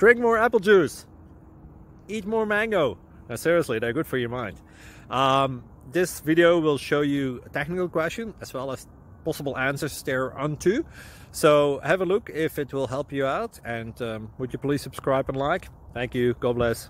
Drink more apple juice. Eat more mango. Now, seriously, they're good for your mind. This video will show you a technical question as well as possible answers thereunto. So have a look if it will help you out, and would you please subscribe and like? Thank you. God bless.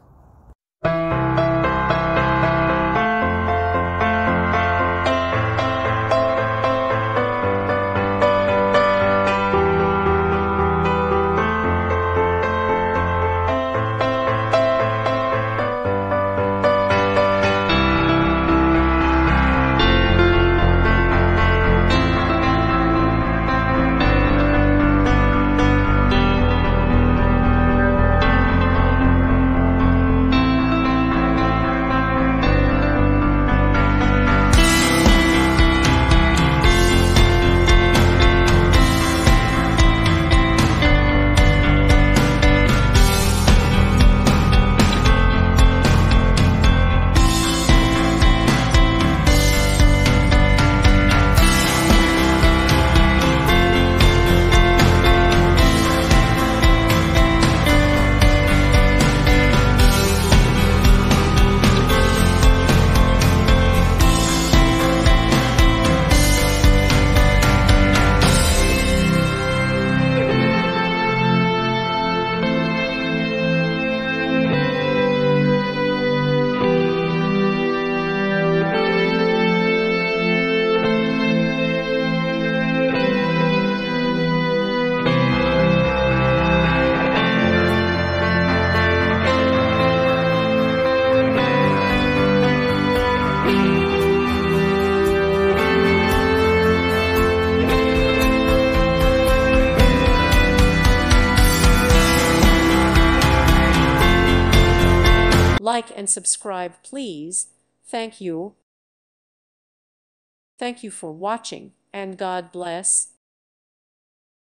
Like and subscribe, please. Thank you. Thank you for watching, and God bless.